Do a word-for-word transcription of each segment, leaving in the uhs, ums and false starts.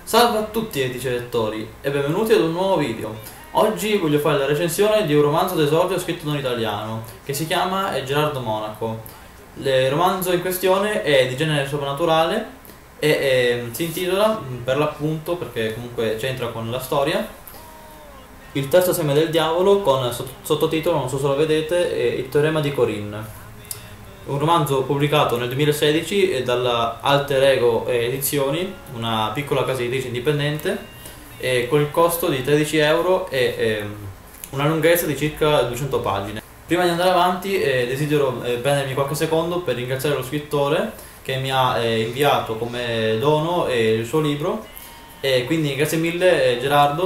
Salve a tutti amici lettori e benvenuti ad un nuovo video. Oggi voglio fare la recensione di un romanzo d'esordio scritto da un italiano che si chiama Gerardo Monaco. Il romanzo in questione è di genere soprannaturale e, e si intitola, per l'appunto, perché comunque c'entra con la storia, Il terzo seme del diavolo, con sottotitolo, non so se lo vedete, Il teorema di Corinne. Un romanzo pubblicato nel duemilasedici dalla Alter Ego Edizioni, una piccola casa editrice indipendente, e con il costo di tredici euro e, e una lunghezza di circa duecento pagine. Prima di andare avanti eh, desidero eh, prendermi qualche secondo per ringraziare lo scrittore che mi ha eh, inviato come dono eh, il suo libro, e quindi grazie mille eh, Gerardo.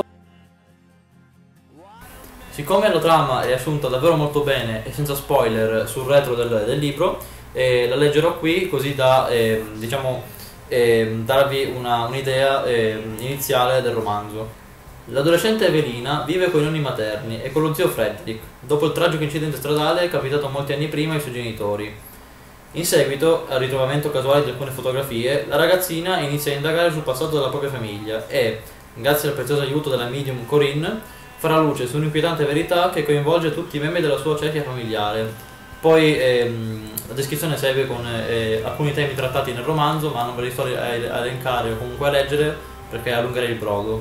Siccome la trama è assunta davvero molto bene e senza spoiler sul retro del, del libro, eh, la leggerò qui così da eh, diciamo, eh, darvi un'idea eh, iniziale del romanzo. L'adolescente Evelina vive con i nonni materni e con lo zio Frederick, dopo il tragico incidente stradale capitato molti anni prima ai suoi genitori. In seguito al ritrovamento casuale di alcune fotografie, la ragazzina inizia a indagare sul passato della propria famiglia e, grazie al prezioso aiuto della medium Corinne, farà luce su un'inquietante verità che coinvolge tutti i membri della sua cerchia familiare. Poi ehm, la descrizione segue con eh, alcuni temi trattati nel romanzo, ma non ve li sto a elencare o comunque a leggere perché allungherei il brodo.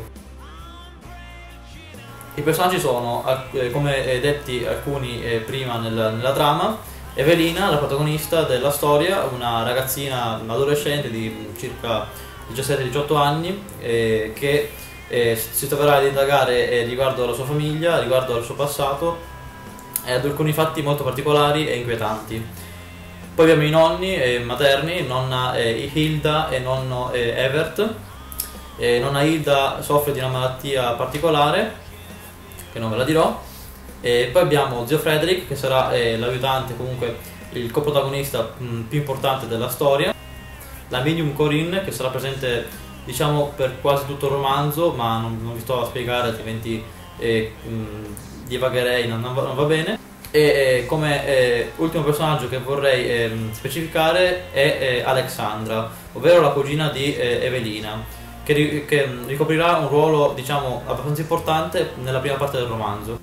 I personaggi sono, eh, come detti alcuni eh, prima nella, nella trama, Evelina, la protagonista della storia, una ragazzina, un'adolescente di circa diciassette diciotto anni eh, che Eh, si troverà ad indagare eh, riguardo alla sua famiglia, riguardo al suo passato e ad alcuni fatti molto particolari e inquietanti. Poi abbiamo i nonni eh, materni, nonna eh, Hilda e nonno eh, Evert. Eh, nonna Hilda soffre di una malattia particolare, che non ve la dirò. E poi abbiamo zio Frederick, che sarà eh, l'aiutante, comunque il coprotagonista mh, più importante della storia. La medium Corinne, che sarà presente diciamo per quasi tutto il romanzo, ma non, non vi sto a spiegare, altrimenti eh, mh, divagherei, non, non, va, non va bene. E eh, come eh, ultimo personaggio che vorrei eh, specificare è eh, Alexandra, ovvero la cugina di eh, Evelina, che, ri, che ricoprirà un ruolo diciamo abbastanza importante nella prima parte del romanzo.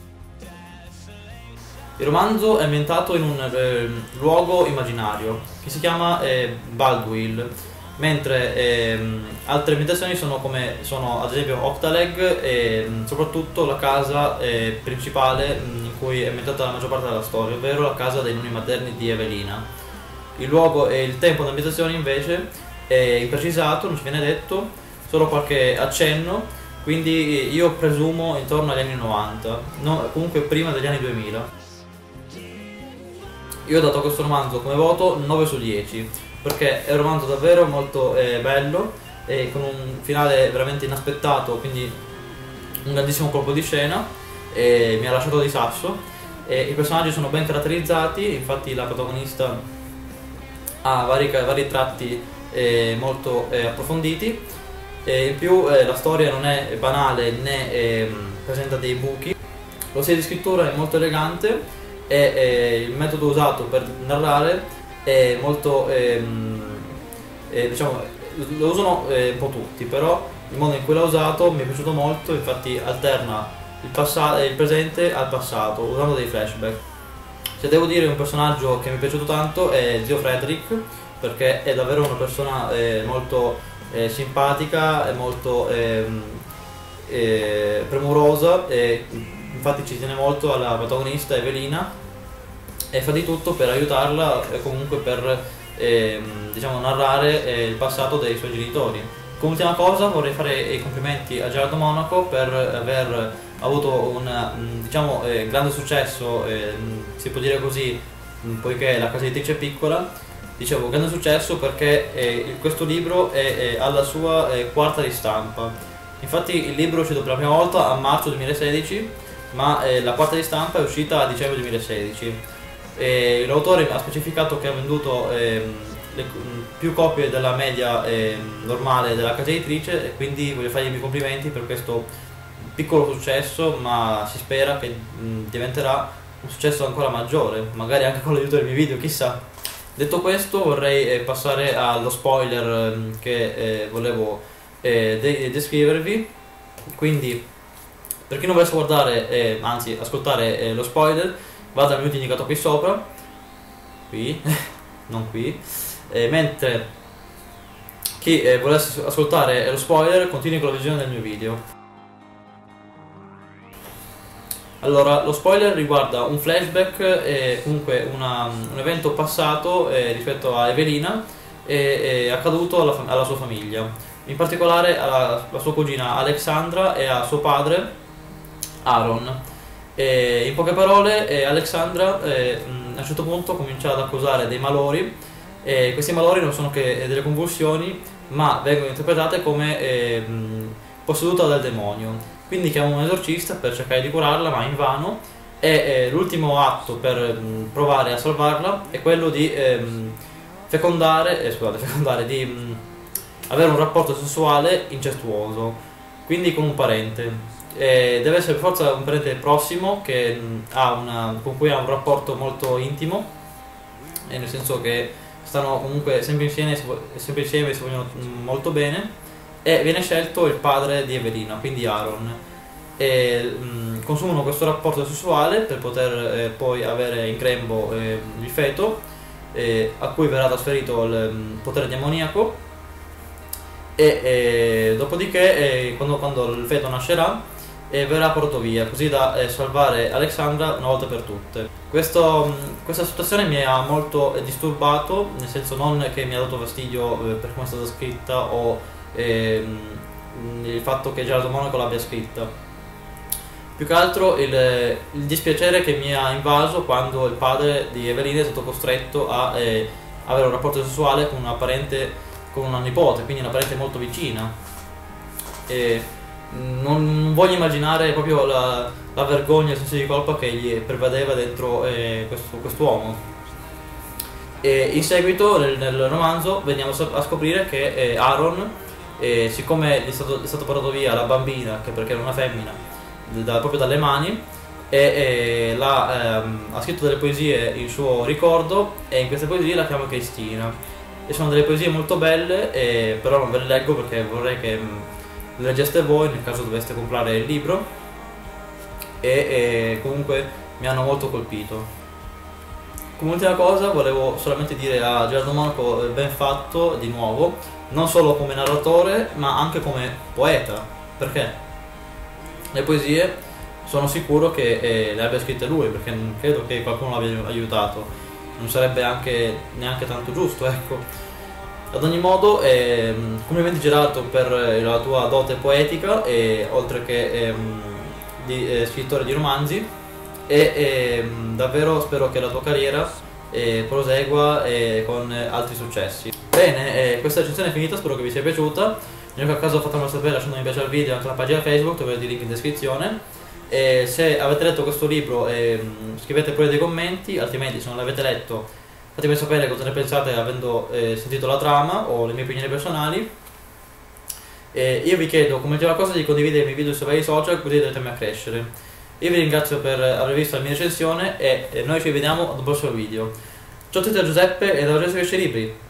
Il romanzo è ambientato in un eh, luogo immaginario che si chiama eh, Baldwin, mentre ehm, altre ambientazioni sono come sono ad esempio Octaleg e mh, soprattutto la casa eh, principale mh, in cui è ambientata la maggior parte della storia, ovvero la casa dei nonni materni di Evelina. Il luogo e il tempo di ambientazione invece è imprecisato, non ci viene detto, solo qualche accenno, quindi io presumo intorno agli anni novanta, no, comunque prima degli anni duemila. Io ho dato a questo romanzo come voto nove su dieci, perché è un romanzo davvero molto eh, bello e con un finale veramente inaspettato, quindi un grandissimo colpo di scena, e mi ha lasciato di sasso. E i personaggi sono ben caratterizzati, infatti la protagonista ha vari, vari tratti eh, molto eh, approfonditi, e in più eh, la storia non è banale né eh, presenta dei buchi. Lo stile di scrittura è molto elegante e eh, il metodo usato per narrare è molto ehm, eh, diciamo lo usano eh, un po' tutti, però il modo in cui l'ha usato mi è piaciuto molto, infatti alterna il, passato, il presente al passato usando dei flashback. Se devo dire un personaggio che mi è piaciuto tanto è zio Frederick, perché è davvero una persona eh, molto eh, simpatica e molto ehm, eh, premurosa, e infatti ci tiene molto alla protagonista Evelina e fa di tutto per aiutarla e comunque per eh, diciamo, narrare eh, il passato dei suoi genitori. Come ultima cosa vorrei fare i complimenti a Gerardo Monaco per aver avuto un diciamo, eh, grande successo, eh, si può dire così, poiché la casa editrice è piccola. Dicevo grande successo perché eh, questo libro è, è alla sua eh, quarta ristampa. Infatti il libro è uscito per la prima volta a marzo duemilasedici, ma eh, la quarta ristampa è uscita a dicembre duemilasedici. L'autore ha specificato che ha venduto eh, le, più copie della media eh, normale della casa editrice, e quindi voglio fargli i miei complimenti per questo piccolo successo, ma si spera che mh, diventerà un successo ancora maggiore, magari anche con l'aiuto dei miei video, chissà. Detto questo vorrei eh, passare allo spoiler eh, che eh, volevo eh, de descrivervi. Quindi per chi non volesse guardare, eh, anzi ascoltare eh, lo spoiler, vada al minuto indicato qui sopra, qui, non qui, eh, mentre chi eh, volesse ascoltare lo spoiler continui con la visione del mio video. Allora, lo spoiler riguarda un flashback e comunque una, un evento passato eh, rispetto a Evelina e, e accaduto alla, alla sua famiglia, in particolare alla, alla sua cugina Alexandra e a suo padre Aaron. E in poche parole, eh, Alexandra eh, a un certo punto comincia ad accusare dei malori, e questi malori non sono che delle convulsioni, ma vengono interpretate come eh, posseduta dal demonio. Quindi chiama un esorcista per cercare di curarla, ma invano, e eh, l'ultimo atto per mh, provare a salvarla è quello di ehm, fecondare, eh, scusate, fecondare, di mh, avere un rapporto sessuale incestuoso, quindi con un parente. Eh, deve essere per forza un parente prossimo che, mh, ha una, con cui ha un rapporto molto intimo, e nel senso che stanno comunque sempre insieme, sempre insieme si vogliono molto bene, e viene scelto il padre di Evelina, quindi Aaron, e mh, consumano questo rapporto sessuale per poter eh, poi avere in grembo eh, il feto, eh, a cui verrà trasferito il mh, potere demoniaco, e eh, dopodiché eh, quando, quando il feto nascerà e verrà portato via, così da eh, salvare Alexandra una volta per tutte. Questo, questa situazione mi ha molto eh, disturbato, nel senso non che mi ha dato fastidio eh, per come è stata scritta o ehm, il fatto che Gerardo Monaco l'abbia scritta, più che altro il, il dispiacere che mi ha invaso quando il padre di Evelina è stato costretto a eh, avere un rapporto sessuale con una parente, con una nipote, quindi una parente molto vicina. E, non voglio immaginare proprio la, la vergogna e il senso di colpa che gli pervadeva dentro eh, questo quest'uomo. E in seguito nel, nel romanzo veniamo a scoprire che eh, Aaron, eh, siccome gli è stato, è stato portato via la bambina, che perché era una femmina, da, proprio dalle mani, e, e la, ehm, ha scritto delle poesie in suo ricordo, e in queste poesie la chiama Cristina, e sono delle poesie molto belle, e, però non ve le leggo perché vorrei che le leggeste voi nel caso doveste comprare il libro, e, e comunque mi hanno molto colpito. Come ultima cosa volevo solamente dire a Gerardo Monaco ben fatto di nuovo, non solo come narratore ma anche come poeta, perché le poesie sono sicuro che eh, le abbia scritte lui, perché non credo che qualcuno l'abbia aiutato, non sarebbe anche neanche tanto giusto, ecco. Ad ogni modo, eh, complimenti Gerardo per la tua dote poetica, e, oltre che eh, di, eh, scrittore di romanzi, e eh, davvero spero che la tua carriera eh, prosegua eh, con altri successi. Bene, eh, questa recensione è finita, spero che vi sia piaciuta. In ogni caso fatemelo sapere lasciando mi piace al video e anche alla pagina Facebook, troverete il link in descrizione. E se avete letto questo libro eh, scrivete pure dei commenti, altrimenti se non l'avete letto fatemi sapere cosa ne pensate avendo eh, sentito la trama o le mie opinioni personali. E io vi chiedo come ultima cosa di condividere i miei video sui vari social, così aiutatemi a crescere. Io vi ringrazio per aver visto la mia recensione, e noi ci vediamo ad un prossimo video. Ciao a tutti da Giuseppe e da Giuseppe Cresce Libri.